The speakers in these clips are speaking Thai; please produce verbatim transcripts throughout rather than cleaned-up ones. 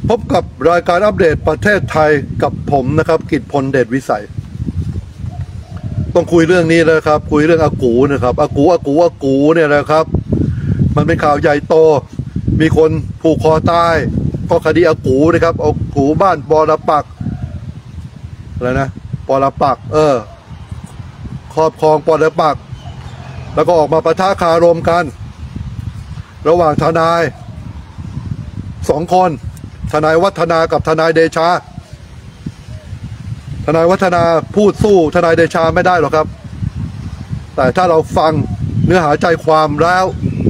พบกับรายการอัปเดตประเทศไทยกับผมนะครับกิตพลเดชวิสัยต้องคุยเรื่องนี้นะครับคุยเรื่องอากูนะครับอากูอากูอากูเนี่ยนะครับมันเป็นข่าวใหญ่โตมีคนผูกคอตายก็คดีอากูนะครับอากูบ้านปอระปักอะไรนะปอระปักเออครอบครองปอระปักแล้วก็ออกมาปะทะคารมกันระหว่างทนายสองคนทนายวัฒนากับทนายเดชาทนายวัฒนาพูดสู้ทนายเดชาไม่ได้หรอกครับแต่ถ้าเราฟังเนื้อหาใจความแล้ว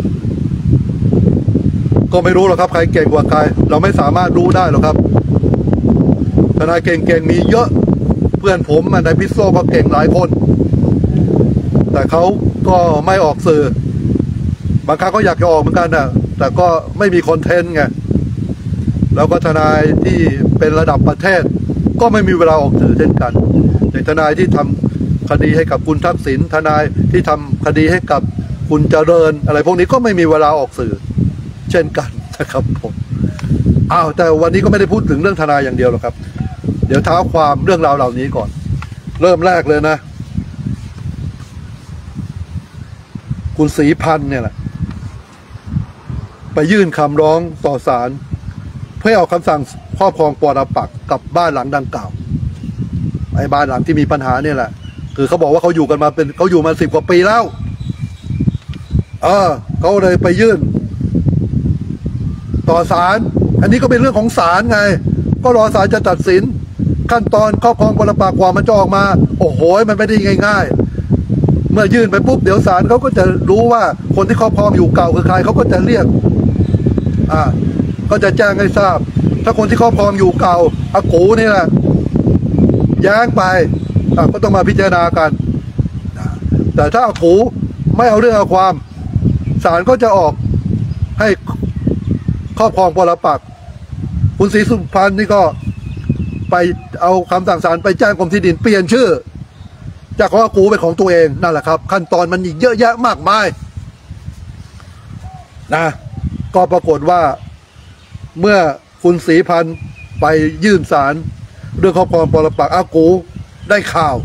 ก็ไม่รู้หรอกครับใครเก่งกว่าใครเราไม่สามารถรู้ได้หรอกครับทนายเก่งๆมีเยอะเพื่อนผมในพิโซก็เก่งหลายคนแต่เขาก็ไม่ออกสื่อบางครั้งก็อยากจะออกเหมือนกันนะแต่ก็ไม่มีคอนเทนต์ไงแล้วก็ทนายที่เป็นระดับประเทศก็ไม่มีเวลาออกสื่อเช่นกันอย่างทนายที่ทำคดีให้กับคุณทักษิณทนายที่ทำคดีให้กับคุณเจริญอะไรพวกนี้ก็ไม่มีเวลาออกสื่อเช่นกันนะครับผมอ้าวแต่วันนี้ก็ไม่ได้พูดถึงเรื่องทนายอย่างเดียวหรอกครับเดี๋ยวเท้าความเรื่องราวเหล่านี้ก่อนเริ่มแรกเลยนะคุณศรีพันธ์เนี่ยแหละไปยื่นคำร้องต่อศาลเพื่อเอาคำสั่งครอบครองปรปักษ์กับบ้านหลังดังกล่าวไอ้บ้านหลังที่มีปัญหาเนี่ยแหละคือเขาบอกว่าเขาอยู่กันมาเป็นเขาอยู่มาสิบกว่าปีแล้วเออเขาเลยไปยื่นต่อศาลอันนี้ก็เป็นเรื่องของศาลไงก็รอศาลจะตัดสินขั้นตอนครอบครองปรปักษ์กว่ามันจะออกมาโอ้โหมันไม่ได้ง่ายๆเมื่อยื่นไปปุ๊บเดี๋ยวศาลเขาก็จะรู้ว่าคนที่ครอบครองอยู่เก่าคือใครเขาก็จะเรียกอ่าก็จะแจ้งให้ทราบถ้าคนที่ครอบครองอยู่เก่าอากูนี่แหละแย้งไปก็ต้องมาพิจารณากันแต่ถ้าอากูไม่เอาเรื่องเอาความศาลก็จะออกให้ครอบครองปรปักษ์คุณศรีสุพรรณนี่ก็ไปเอาคำสั่งศาลไปแจ้งกรมที่ดินเปลี่ยนชื่อจากของอากูเป็นของตัวเองนั่นแหละครับขั้นตอนมันอีกเยอะแยะมากมายนะก็ปรากฏว่าเมื่อคุณศรีพันธ์ไปยื่นศาลเรื่องครอบครองปรปักษ์อากูได้ข่าว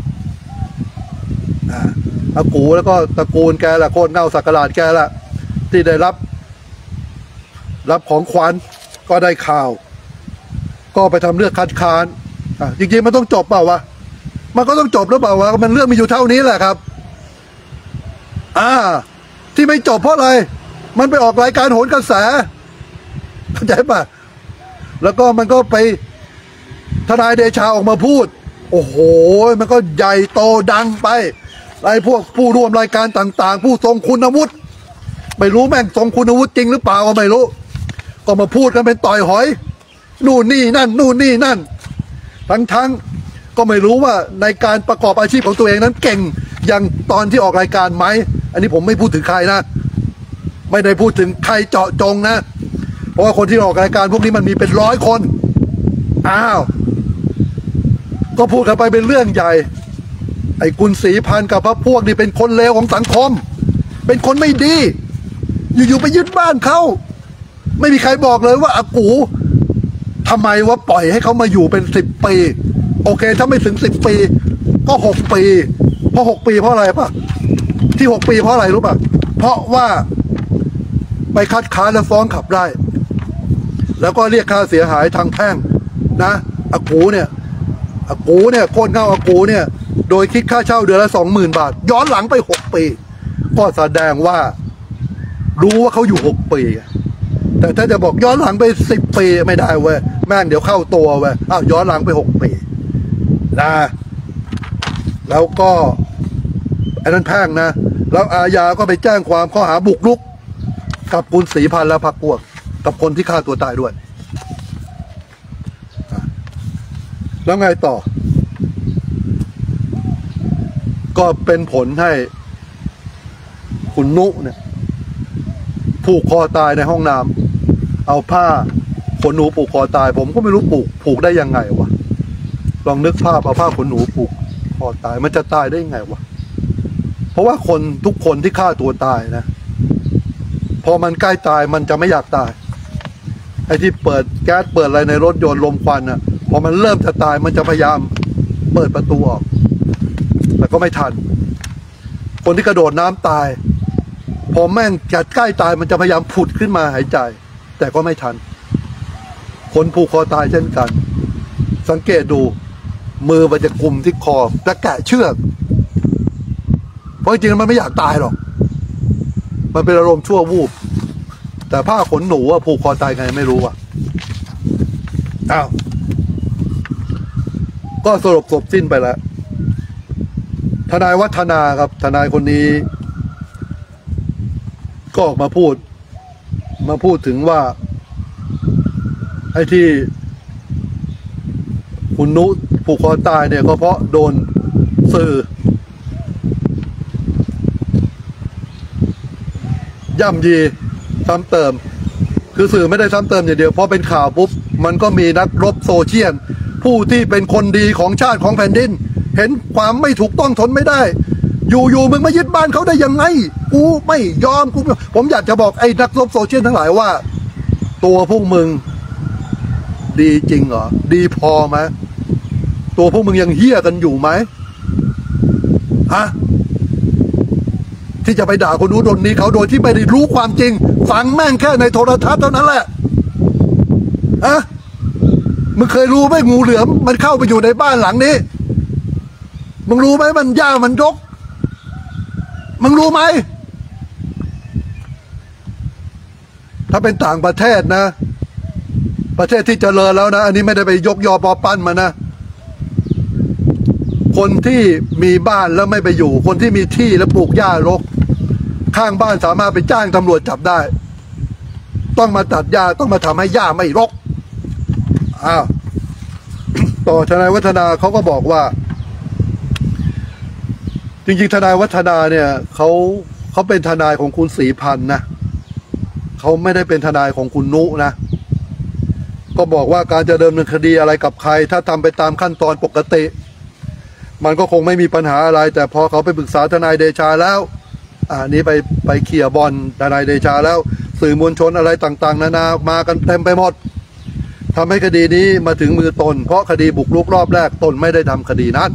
อากูแล้วก็ตระกูลแกละโคตรเงาสักการะแกละที่ได้รับรับของขวัญก็ได้ข่าวก็ไปทำเรื่องคัดค้านจริงๆมันต้องจบเปล่าวะมันก็ต้องจบหรือเปล่าวะมันเรื่องมีอยู่เท่านี้แหละครับอ่าที่ไม่จบเพราะอะไรมันไปออกรายการโหนกระแสเข้าใจป่ะแล้วก็มันก็ไปทนายเดชาออกมาพูดโอ้โหมันก็ใหญ่โตดังไปไอ้พวกผู้ร่วมรายการต่างๆผู้ทรงคุณวุฒิไม่รู้แม่งทรงคุณวุฒิจริงหรือเปล่าก็ไม่รู้ก็มาพูดกันเป็นต่อยหอยนู่นนี่นั่นนู่นนี่นั่นทั้งๆก็ไม่รู้ว่าในการประกอบอาชีพของตัวเองนั้นเก่งอย่างตอนที่ออกรายการไหมอันนี้ผมไม่พูดถึงใครนะไม่ได้พูดถึงใครเจาะจงนะเพราะว่าคนที่ออกรายการพวกนี้มันมีเป็นร้อยคนอ้าวก็พูดกันไปเป็นเรื่องใหญ่ไอ้คุณศรีพันธ์กับพรรคพวกนี่เป็นคนเลวของสังคมเป็นคนไม่ดีอยู่ๆไปยึดบ้านเขาไม่มีใครบอกเลยว่าอากูทำไมว่าปล่อยให้เขามาอยู่เป็นสิบปีโอเคถ้าไม่ถึงสิบปีก็หกปีเพราะหกปีเพราะอะไรป่ะที่หกปีเพราะอะไรรู้ป่ะเพราะว่าไปคัดค้านและฟ้องขับไล่แล้วก็เรียกค่าเสียหายทางแพ่งนะอากูเนี่ยอากูเนี่ยโคตรเงาอากูเนี่ยโดยคิดค่าเช่าเดือนละสองหมื่นบาทย้อนหลังไปหกปีก็แสดงว่ารู้ว่าเขาอยู่หกปีแต่ถ้าจะบอกย้อนหลังไปสิบปีไม่ได้เว้ยแม่งเดี๋ยวเข้าตัวเว้ยอ้าวย้อนหลังไปหกปีนะแล้วก็อันนั้นแพ่งนะแล้วอาญาก็ไปแจ้งความข้อหาบุกรุกกับคุณศรีพันธ์และพรรคพวกกับคนที่ฆ่าตัวตายด้วยแล้วไงต่อก็เป็นผลให้คุณนุเนี่ยผูกคอตายในห้องน้ำเอาผ้าขนหนูผูกคอตายผมก็ไม่รู้ผูกผูกได้ยังไงวะลองนึกภาพเอาผ้าขนหนูผูกคอตายมันจะตายได้ยังไงวะเพราะว่าคนทุกคนที่ฆ่าตัวตายนะพอมันใกล้ตายมันจะไม่อยากตายไอ้ที่เปิดแก๊สเปิดอะไรในรถยนต์ลมควันอ่ะพอมันเริ่มจะตายมันจะพยายามเปิดประตูออกแต่ก็ไม่ทันคนที่กระโดดน้ำตายพอแม่งจะใกล้ตายมันจะพยายามผุดขึ้นมาหายใจแต่ก็ไม่ทันคนผูกคอตายเช่นกันสังเกตดูมือมันจะกุมที่คอจะแกะเชือกเพราะจริงๆมันไม่อยากตายหรอกมันเป็นอารมณ์ชั่ววูบแต่ผ้าขนหนูอะผูกคอตายไงไม่รู้อะอ้าวก็สรุปจบสิ้นไปแล้วทนายวัฒนาครับทนายคนนี้ก็ออกมาพูดมาพูดถึงว่าไอ้ที่คุณนุผูกคอตายเนี่ยก็เพราะโดนสื่อย่ำยีซ้ำเติมคือสื่อไม่ได้ซ้ำเติมอย่างเดียวพอเป็นข่าวปุ๊บมันก็มีนักรบโซเชียลผู้ที่เป็นคนดีของชาติของแผ่นดินเห็นความไม่ถูกต้องทนไม่ได้อยู่ๆมึงมายึดบ้านเขาได้ยังไงกูไม่ยอมกูผมอยากจะบอกไอ้นักรบโซเชียลทั้งหลายว่าตัวพวกมึงดีจริงเหรอดีพอไหมตัวพวกมึงยังเหี้ยกันอยู่ไหมฮะที่จะไปด่าคนนู้นคนนี้เขาโดยที่ไม่ได้รู้ความจริงฟังแม่งแค่ในโทรทัศน์เท่านั้นแหละฮะมึงเคยรู้ไหมงูเหลือมมันเข้าไปอยู่ในบ้านหลังนี้มึงรู้ไหมมันหญ้ามันรกมึงรู้ไหมถ้าเป็นต่างประเทศนะประเทศที่เจริญแล้วนะอันนี้ไม่ได้ไปยกยอปอปั้นมานะคนที่มีบ้านแล้วไม่ไปอยู่คนที่มีที่แล้วปลูกหญ้ารกข้างบ้านสามารถไปจ้างตำรวจจับได้ต้องมาตัดหญ้าต้องมาทำให้หญ้าไม่รกอ้าว ต่อทนายวัฒนาเขาก็บอกว่าจริงๆทนายวัฒนาเนี่ยเขาเขาเป็นทนายของคุณศรีพันธ์นะเขาไม่ได้เป็นทนายของคุณนุนะก็บอกว่าการจะดำเนินคดีอะไรกับใครถ้าทำไปตามขั้นตอนปกติมันก็คงไม่มีปัญหาอะไรแต่พอเขาไปปรึกษาทนายเดชาแล้วอ่านี้ไปไปเคลียร์บอลทนายเดชาแล้วสื่อมวลชนอะไรต่างๆนานามากันเต็มไปหมดทำให้คดีนี้มาถึงมือตนเพราะคดีบุกรุกรอบแรกตนไม่ได้ทำคดีนั้น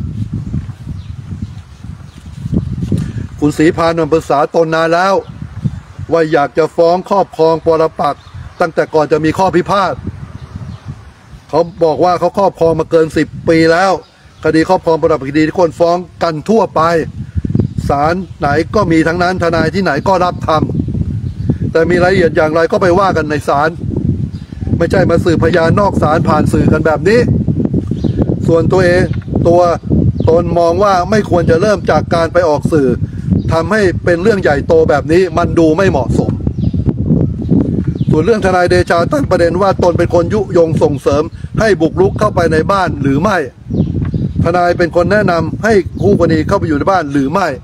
คุณศรีพานนท์ปรึกษาตนนานแล้วว่าอยากจะฟ้องครอบครองปรปักษ์ตั้งแต่ก่อนจะมีข้อพิพาทเขาบอกว่าเขาครอบครองมาเกินสิบปีแล้วคดีครอบครองปรปักษ์คดีที่คนฟ้องกันทั่วไปศาลไหนก็มีทั้งนั้นทนายที่ไหนก็รับทำแต่มีรายละเอียดอย่างไรก็ไปว่ากันในศาลไม่ใช่มาสืบพยานนอกศาลผ่านสื่อกันแบบนี้ส่วนตัวเองตัวตนมองว่าไม่ควรจะเริ่มจากการไปออกสื่อทำให้เป็นเรื่องใหญ่โตแบบนี้มันดูไม่เหมาะสมส่วนเรื่องทนายเดชาตั้งประเด็นว่าตนเป็นคนยุยงส่งเสริมให้บุกรุกเข้าไปในบ้านหรือไม่ทนายเป็นคนแนะนำให้คู่กรณีเข้าไปอยู่ในบ้านหรือไม่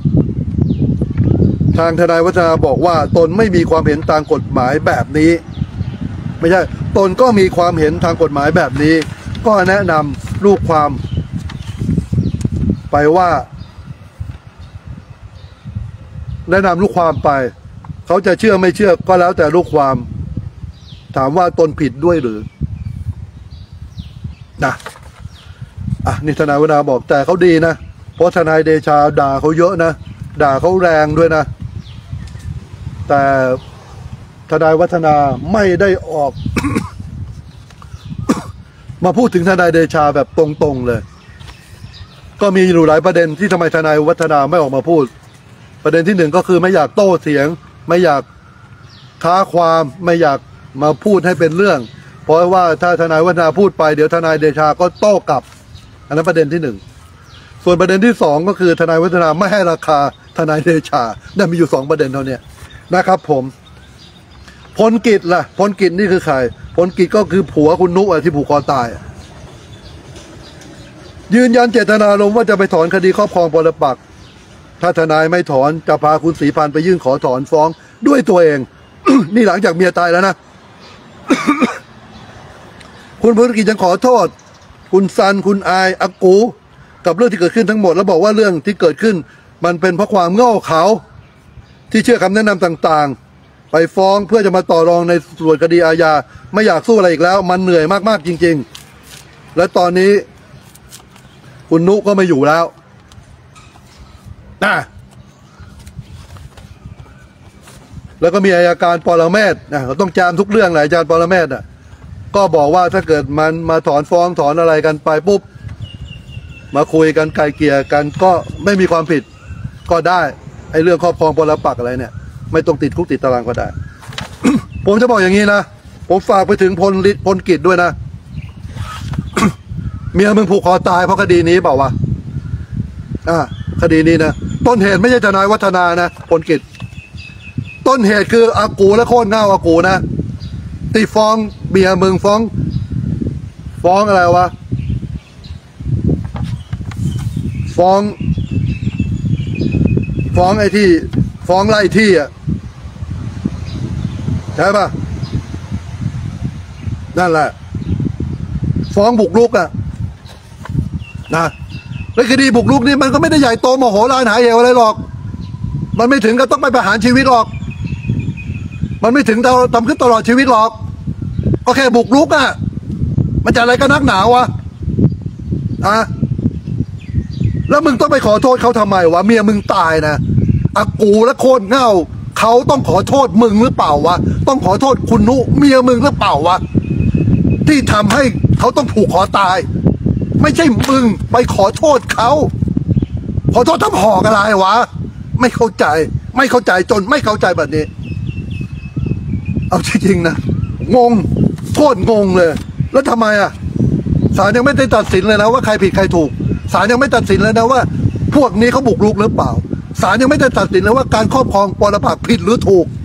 ทางทนายวัฒนาบอกว่าตนไม่มีความเห็นทางกฎหมายแบบนี้ไม่ใช่ตนก็มีความเห็นทางกฎหมายแบบนี้ก็แนะนำลูกความไปว่าแนะนำลูกความไปเขาจะเชื่อไม่เชื่อก็แล้วแต่ลูกความถามว่าตนผิดด้วยหรือนะอ่ะนี่ทนายวัฒนาบอกแต่เขาดีนะเพราะทนายเดชาด่าเขาเยอะนะด่าเขาแรงด้วยนะแต่ทนายวัฒนาไม่ได้ออก มาพูดถึงทนายเดชาแบบตรงๆเลยก็มีอยู่หลายประเด็นที่ทำไมทนายวัฒนาไม่ออกมาพูดประเด็นที่หนึ่งก็คือไม่อยากโต้เถียงไม่อยากท้าความไม่อยากมาพูดให้เป็นเรื่องเพราะว่าถ้าทนายวัฒนาพูดไปเดี๋ยวทนายเดชาก็โต้กลับอันนั้นประเด็นที่หนึ่งส่วนประเด็นที่สองก็คือทนายวัฒนาไม่ให้ราคาทนายเดชาได้มีอยู่สองประเด็นเท่านี้นะครับผมพลกิจล่ะพลกิจนี่คือใครพลกิจก็คือผัวคุณนุ๊กที่ผูกคอตายยืนยันเจตนารมณ์ว่าจะไปถอนคดีครอบครองปรปักษ์ถ้าทนายไม่ถอนจะพาคุณศรีพันธ์ไปยื่นขอถอนฟ้องด้วยตัวเอง นี่หลังจากเมียตายแล้วนะ คุณพลกิจยังขอโทษคุณซันคุณอายอากูกับเรื่องที่เกิดขึ้นทั้งหมดแล้วบอกว่าเรื่องที่เกิดขึ้นมันเป็นเพราะความโง่เขลาที่เชื่อคำแนะนำต่างๆไปไปฟ้องเพื่อจะมาต่อรองในส่วนคดีอาญาไม่อยากสู้อะไรอีกแล้วมันเหนื่อยมากๆจริงๆและตอนนี้คุณนุก็ไม่อยู่แล้วนะแล้วก็มีอัยการปรเมศนะเขาต้องจามทุกเรื่องแหละอาจารย์ปรเมศอ่ะก็บอกว่าถ้าเกิดมันมาถอนฟ้องถอนอะไรกันไปปุ๊บมาคุยกันไกลเกลี่ยกันก็ไม่มีความผิดก็ได้ไอ้เรื่องครอบครองปรปักษ์อะไรเนี่ยไม่ต้องติดคุกติดตารางก็ได้ ผมจะบอกอย่างนี้นะผมฝากไปถึงพลฤทธิ์พลกิจด้วยนะ เมียมึงผูกคอตายเพราะคดีนี้เปล่าวะอ่าคดีนี้นะต้นเหตุไม่ใช่ทนายวัฒนานะพลกิจต้นเหตุคืออากูและโค่นเง่าอากูนะตีฟ้องเมียมึงฟ้องฟ้องอะไรวะฟ้องฟ้องไอ้ที่ฟ้องไล่ที่อ่ะใช่ปะนั่นแหละฟ้องบุกรุกอ่ะนะแล้วคดีบุกรุกนี่มันก็ไม่ได้ใหญ่โตมโหฬารหาเหวอะไรหรอกมันไม่ถึงก็ต้องไปประหารชีวิตหรอกมันไม่ถึงเราทำขึ้นตลอดชีวิตหรอกก็แค่บุกรุกอ่ะมันจะอะไรกันนักหนาวะอ่ะแล้วมึงต้องไปขอโทษเขาทำไมวะเมียมึงตายนะอากูและโค่นเง่าเขาต้องขอโทษมึงหรือเปล่าวะต้องขอโทษคุณนุเมียมึงหรือเปล่าวะที่ทำให้เขาต้องผูกคอตายไม่ใช่มึงไปขอโทษเขาขอโทษทำหอกอะไรวะไม่เข้าใจไม่เข้าใจจนไม่เข้าใจแบบนี้เอาจริงๆนะงงโคตรงงเลยแล้วทำไมอ่ะศาลยังไม่ได้ตัดสินเลยนะว่าใครผิดใครถูกศาลยังไม่ตัดสินเลยนะว่าพวกนี้เขาบุกรุกหรือเปล่าศาลยังไม่ได้ตัดสินเลยว่าการครอบครองปรปักษ์ผิดหรือถูก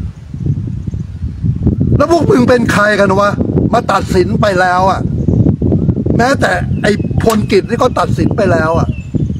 แล้วพวกมึงเป็นใครกันวะมาตัดสินไปแล้วอ่ะแม้แต่ไอ้พลกิจนี่ก็ตัดสินไปแล้วอ่ะ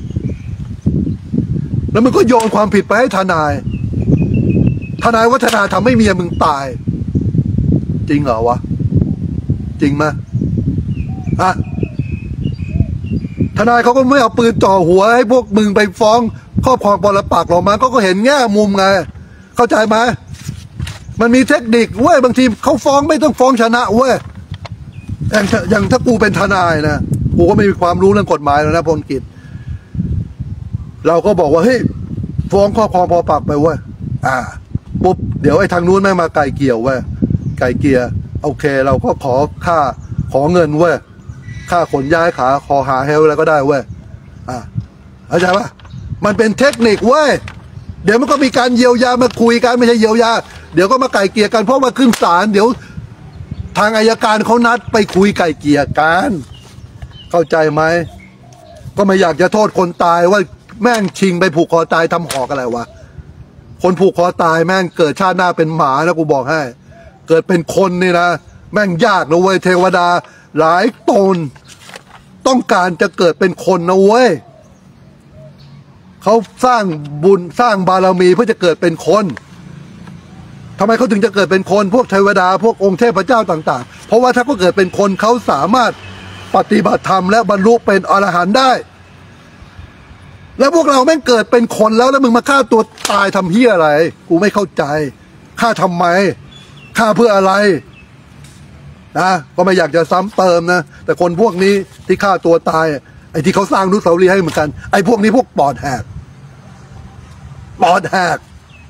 แล้วมันก็โยนความผิดไปให้ทนายทนายวัฒนาทำให้เมียมึงตายจริงเหรอวะจริงไหมฮะทนายเขาก็ไม่เอาปืนจ่อหัวให้พวกมึงไปฟ้องครอบครองปรปักษ์หรอกมาก็เห็นแง่มุมไงเข้าใจไหมมันมีเทคนิคเว้ยบางทีเขาฟ้องไม่ต้องฟ้องชนะเว้ยอย่างอย่างถ้ากูเป็นทนายนะกูก็ไม่มีความรู้เรื่องกฎหมายแล้วนะพลกิจเราก็บอกว่าเฮ้ยฟ้องครอบครองปรปักษ์ไปเว้ยอ่าปุ๊บเดี๋ยวไอ้ทางนู้นแม่งมาไกลเกลี่ยเว้ยไกลเกลี่ยโอเคเราก็ขอค่าขอเงินเว้ยค่าขนย้ายขาขอหาเฮลอะไรก็ได้เว้ยอ่าเข้าใจปะมันเป็นเทคนิคเว้ยเดี๋ยวมันก็มีการเยียวยามาคุยกันไม่ใช่เยียวยาเดี๋ยวก็มาไกลเกลี่ยกันเพราะว่าขึ้นศาลเดี๋ยวทางอัยการเขานัดไปคุยไกลเกลี่ยกันเข้าใจไหมก็ไม่อยากจะโทษคนตายว่าแม่งชิงไปผูกคอตายทำหอกอะไรวะคนผูกคอตายแม่งเกิดชาติหน้าเป็นหมานะกูบอกให้เกิดเป็นคนนี่นะแม่งยากนะเว้ยเทวดาหลายตนต้องการจะเกิดเป็นคนนะเว้ยเขาสร้างบุญสร้างบารมีเพื่อจะเกิดเป็นคนทำไมเขาถึงจะเกิดเป็นคนพวกเทวดาพวกองค์เทพเจ้าต่างๆเพราะว่าถ้าเขาเกิดเป็นคนเขาสามารถปฏิบัติธรรมและบรรลุเป็นอรหันต์ได้แล้วพวกเราแม่งเกิดเป็นคนแล้วแล้วมึงมาฆ่าตัวตายทำเหี้ยอะไรกูไม่เข้าใจฆ่าทำไมฆ่าเพื่ออะไรนะก็ไม่อยากจะซ้ำเติมนะแต่คนพวกนี้ที่ฆ่าตัวตายไอ้ที่เขาสร้างอนุสาวรีย์ให้เหมือนกันไอ้พวกนี้พวกปอดแหกปอดแหก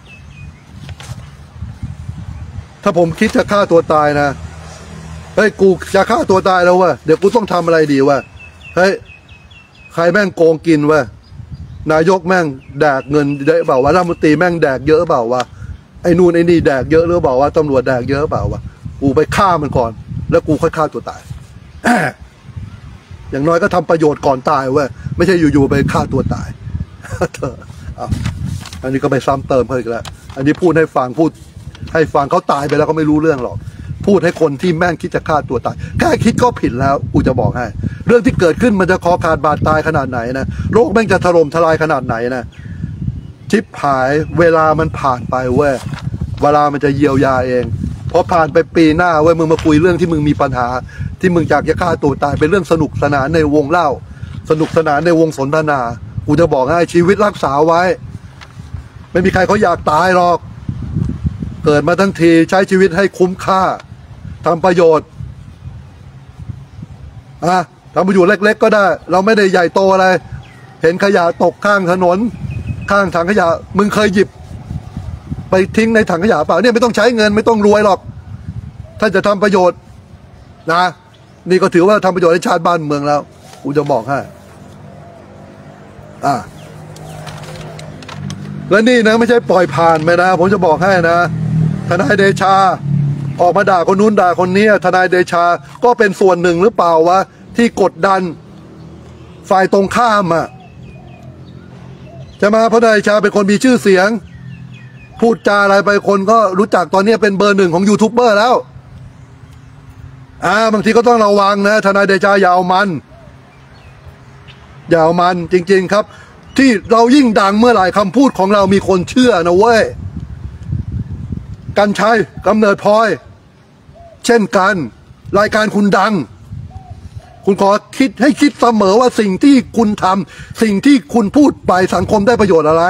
ถ้าผมคิดจะฆ่าตัวตายนะเฮ้ยกูจะฆ่าตัวตายแล้ววะเดี๋ยวกูต้องทำอะไรดีวะเฮ้ยใครแม่งโกงกินวะนายกแม่งแดกเงินเยอะเปล่าวะรัฐมนตรีแม่งแดกเยอะเปล่าวะไอ้นู่นไอ้นี่แดกเยอะหรือเปล่าวะตำรวจแดกเยอะเปล่าวะกูไปฆ่ามันก่อนแล้วกูค่อยฆ่าตัวตายอย่างน้อยก็ทำประโยชน์ก่อนตายเว้ยไม่ใช่อยู่ๆไปฆ่าตัวตายเธอเอาอันนี้ก็ไปซ้ำเติมเพิ่มอีกแล้วอันนี้พูดให้ฟังพูดให้ฟังเขาตายไปแล้วก็ไม่รู้เรื่องหรอกพูดให้คนที่แม่งคิดจะฆ่าตัวตายแค่คิดก็ผิดแล้วกูจะบอกให้เรื่องที่เกิดขึ้นมันจะคอขาดบาดตายขนาดไหนนะโลกแม่งจะถล่มทลายขนาดไหนนะชิบหายเวลามันผ่านไปเว้ยเวลามันจะเยียวยาเองพอผ่านไปปีหน้าเว้ยมึงมาคุยเรื่องที่มึงมีปัญหาที่มึงอยากจะฆ่าตัวตายเป็นเรื่องสนุกสนานในวงเล่าสนุกสนานในวงสนทนากูจะบอกให้ชีวิตรักษาไว้ไม่มีใครเขาอยากตายหรอกเกิดมาทั้งทีใช้ชีวิตให้คุ้มค่าทำประโยชน์อ่ะทำประโยชน์เล็กๆก็ได้เราไม่ได้ใหญ่โตอะไรเห็นขยะตกข้างถนนข้างถังขยะมึงเคยหยิบไปทิ้งในถังขยะเปล่าเนี่ยไม่ต้องใช้เงินไม่ต้องรวยหรอกถ้าจะทำประโยชน์นะนี่ก็ถือว่าทำประโยชน์ให้ชาติบ้านเมืองแล้วกูจะบอกให้อ่ะและนี่นะไม่ใช่ปล่อยผ่านไปนะผมจะบอกให้นะทนายเดชาออกมาด่าคนนู้นด่าคนนี้ทนายเดชาก็เป็นส่วนหนึ่งหรือเปล่าวะที่กดดันฝ่ายตรงข้ามอ่ะจะมาเพราะทนายเดชาเป็นคนมีชื่อเสียงพูดจาอะไรไปคนก็รู้จักตอนนี้เป็นเบอร์หนึ่งของยูทูบเบอร์แล้วอ่าบางทีก็ต้องระวังนะทนายเดชาอย่าเอามันอย่าเอามันจริงๆครับที่เรายิ่งดังเมื่อไหร่คำพูดของเรามีคนเชื่อนะเว้ยกันชัยกำเนิดพลอยเช่นกันรายการคุณดังคุณขอคิดให้คิดเสมอว่าสิ่งที่คุณทำสิ่งที่คุณพูดไปสังคมได้ประโยชน์อะไร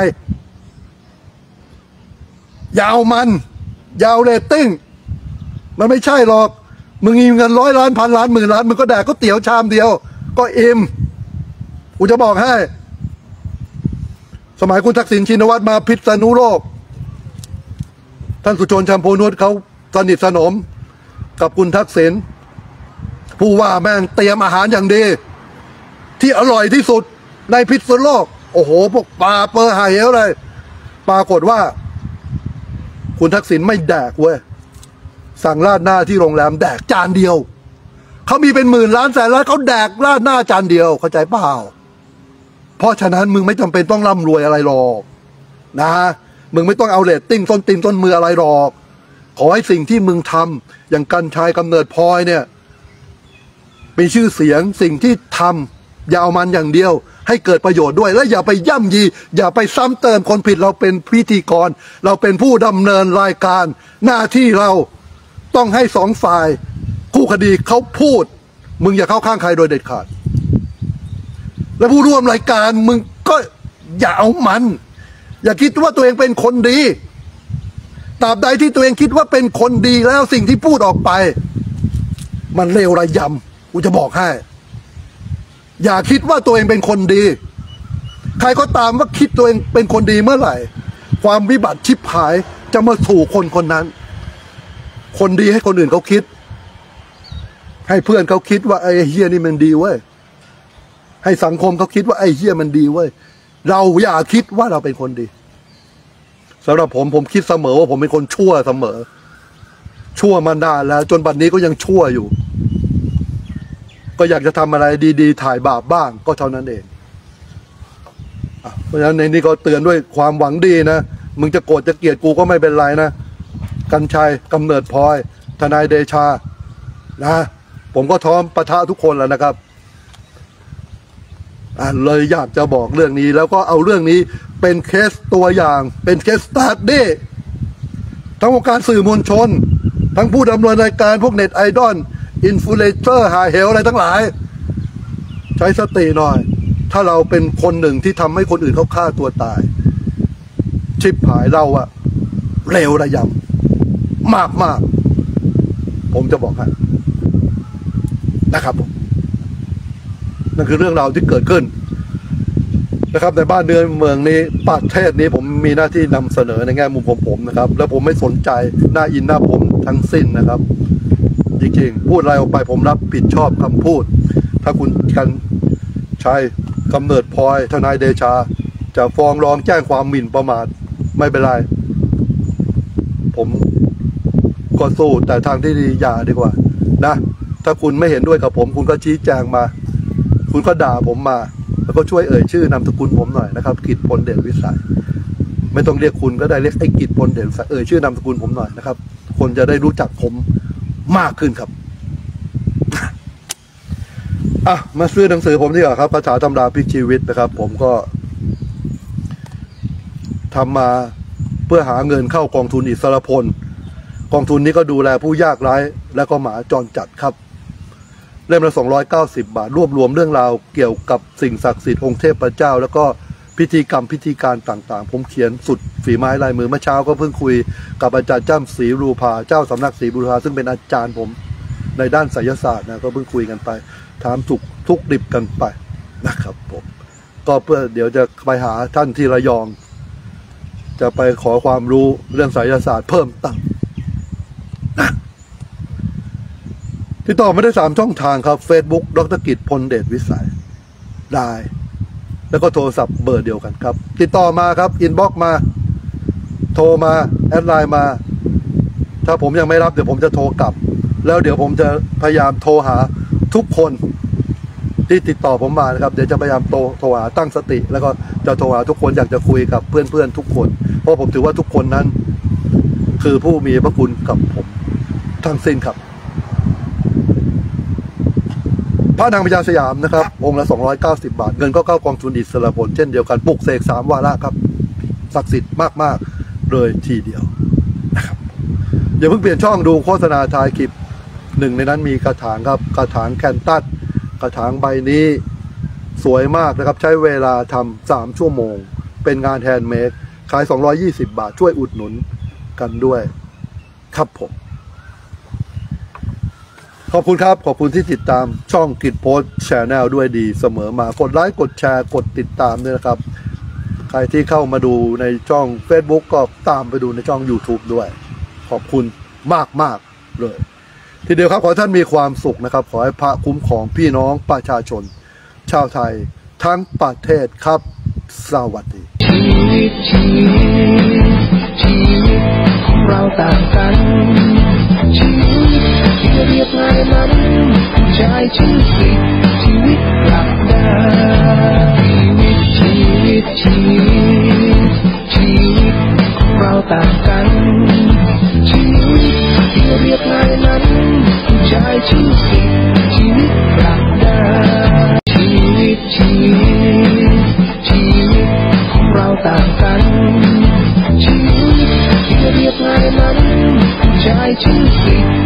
ยาวมันยาวเรตติ้งมันไม่ใช่หรอกมึงมีเงินร้อยล้านพันล้านหมื่นล้านมึงก็แดกก็เตี๋ยวชามเดียวก็อิ่มกูจะบอกให้สมัยคุณทักษิณชินวัตรมาพิษณุโลกท่านสุชนชัมพูนุชเขาสนิทสนมกับคุณทักษิณผู้ว่าแม่งเตรียมอาหารอย่างดีที่อร่อยที่สุดในพิษณุโลกโอ้โหพวกปลาเปอร์ไห่อะไรปรากฏว่าคุณทักษิณไม่แดกเว้ยสั่งราดหน้าที่โรงแรมแดกจานเดียวเขามีเป็นหมื่นล้านแสนล้านเขาแดกราดหน้าจานเดียวเข้าใจเปล่าเพราะฉะนั้นมึงไม่จำเป็นต้องร่ำรวยอะไรหรอกนะมึงไม่ต้องเอาเรตติ้งต้นตีนต้นมืออะไรหรอกขอให้สิ่งที่มึงทำอย่างกันชัยกำเนิดพลอยเนี่ยมีชื่อเสียงสิ่งที่ทำอย่าเอามันอย่างเดียวให้เกิดประโยชน์ด้วยและอย่าไปย่ำยีอย่าไปซ้ำเติมคนผิดเราเป็นพิธีกรเราเป็นผู้ดำเนินรายการหน้าที่เราต้องให้สองฝ่ายคู่คดีเขาพูดมึงอย่าเข้าข้างใครโดยเด็ดขาดและผู้ร่วมรายการมึงก็อย่าเอามันอย่าคิดว่าตัวเองเป็นคนดีตราบใดที่ตัวเองคิดว่าเป็นคนดีแล้วสิ่งที่พูดออกไปมันเลวระยำกูจะบอกให้อย่าคิดว่าตัวเองเป็นคนดีใครก็ตามว่าคิดตัวเองเป็นคนดีเมื่อไหร่ความวิบัติชิบหายจะมาสู่คนคนนั้นคนดีให้คนอื่นเขาคิดให้เพื่อนเขาคิดว่าไอ้เฮียนี่มันดีเว้ยให้สังคมเขาคิดว่าไอ้เฮียมันดีเว้ยเราอย่าคิดว่าเราเป็นคนดีสำหรับผมผมคิดเสมอว่าผมเป็นคนชั่วเสมอชั่วมานานแล้วจนบัดนี้ก็ยังชั่วอยู่ก็อยากจะทำอะไรดีๆถ่ายบาปบ้างก็เท่านั้นเองเพราะฉะนั้นในนี้ก็เตือนด้วยความหวังดีนะมึงจะโกรธจะเกลียดกูก็ไม่เป็นไรนะกันชัยกำเนิดพลอยทนายเดชานะผมก็พร้อมปะทะทุกคนแล้วนะครับอ่าเลยอยากจะบอกเรื่องนี้แล้วก็เอาเรื่องนี้เป็นเคสตัวอย่างเป็นเคสสตาร์ทดี้ทั้งวงการสื่อมวลชนทั้งผู้ดำเนินรายการพวกเน็ตไอดอลอินฟลูเอนเซอร์หาเหวอะไรทั้งหลายใช้สติหน่อยถ้าเราเป็นคนหนึ่งที่ทำให้คนอื่นเขาฆ่าตัวตายชิบหายเราอะเร็วระยำมากมากผมจะบอกให้นะครับผมนั่นคือเรื่องราวที่เกิดขึ้นนะครับในบ้านเมืองเมืองนี้ประเทศนี้ผมมีหน้าที่นำเสนอในแง่มุมของผมนะครับแล้วผมไม่สนใจหน้าอินหน้าผมทั้งสิ้นนะครับจริงๆพูดอะไรออกไปผมรับผิดชอบคำพูดถ้าคุณกันชัยกำเนิดพลอยทนายเดชาจะฟ้องร้องแจ้งความหมิ่นประมาทไม่เป็นไรผมก็สู้แต่ทางที่ดีอย่าดีกว่านะถ้าคุณไม่เห็นด้วยกับผมคุณก็ชี้แจงมาคุณก็ด่าผมมาแล้วก็ช่วยเอ่ยชื่อนามสกุลผมหน่อยนะครับกิจพลเดชวิสัยไม่ต้องเรียกคุณก็ได้เรียกไอ้กิจพลเดชวิสัยเอ่ยชื่อนามสกุลผมหน่อยนะครับคนจะได้รู้จักผมมากขึ้นครับอ่ะมาซื้อหนังสือผมดีกว่าครับคาถาตำราพลิกชีวิตนะครับผมก็ทำมาเพื่อหาเงินเข้ากองทุนอิสรพลกองทุนนี้ก็ดูแลผู้ยากไร้และก็หมาจรจัดครับเล่มละสองร้อยเก้าสิบบาทรวบรวมเรื่องราวเกี่ยวกับสิ่งศักดิ์สิทธิ์องค์เทพเจ้าแล้วก็พพิธีกรรมพิธีการต่างๆผมเขียนสุดฝีไม้ลายมือเมื่อเช้าก็เพิ่งคุยกับอาจารย์จ้ำศรีบูรพาเจ้าสำนักศรีบูรพาซึ่งเป็นอาจารย์ผมในด้านไสยศาสตร์นะก็เพิ่งคุยกันไปถามทุกทุกดิบกันไปนะครับผมก็เพื่อเดี๋ยวจะไปหาท่านที่ระยองจะไปขอความรู้เรื่องไสยศาสตร์เพิ่มเติมนะติดต่อไม่ได้สามช่องทางครับ Facebook ดร.กิจพลเดชวิสัยได้แล้วก็โทรศัพท์เบอร์เดียวกันครับติดต่อมาครับอินบ็อกซ์มาโทรมาแอดไลน์มาถ้าผมยังไม่รับเดี๋ยวผมจะโทรกลับแล้วเดี๋ยวผมจะพยายามโทรหาทุกคนที่ติดต่อผมมานะครับเดี๋ยวจะพยายามโทรโทรหาตั้งสติแล้วก็จะโทรหาทุกคนอยากจะคุยกับเพื่อนๆทุกคนเพราะผมถือว่าทุกคนนั้นคือผู้มีพระคุณกับผมทั้งสิ้นครับพระนางพญาสยามนะครับองค์ละสองร้อยเก้าสิบบาทเงินก็เข้ากองทุนอิสระผลเช่นเดียวกันปลุกเสกสามวาระครับศักดิ์สิทธิ์มากๆเลยทีเดียวนะครับอย่าเพิ่งเปลี่ยนช่องดูโฆษณาท้ายคลิปหนึ่งในนั้นมีกระถางครับกระถางแคนตัสกระถางใบนี้สวยมากนะครับใช้เวลาทำสามชั่วโมงเป็นงานแฮนด์เมดขายสองร้อยยี่สิบบาทช่วยอุดหนุนกันด้วยครับผมขอบคุณครับขอบคุณที่ติดตามช่องกิจโพสต์แชนแนลด้วยดีเสมอมากดไลค์กดแชร์กดติดตามด้วยนะครับใครที่เข้ามาดูในช่อง Facebook ก็ตามไปดูในช่อง YouTube ด้วยขอบคุณมากมากเลยทีเดียวครับขอท่านมีความสุขนะครับขอให้พระคุ้มของพี่น้องประชาชนชาวไทยทั้งประเทศครับสวัสดีชีวิตชีวิตชีวิตของเราต่างกันชีวิตที่เรียบง่ายนั้นใช้ชื่อสิชีวิตหลักดาชีวิตชีวิตชีวิตชีวิตของเราต่างกันชีวิตที่เรียบง่ายนั้นใช้ชื่อสิชีวิตหลักดาชีวิตชีวิตชีวิตของเราต่างกันชีวิตที่เรียบง่ายนั้นใช้ชื่อสิ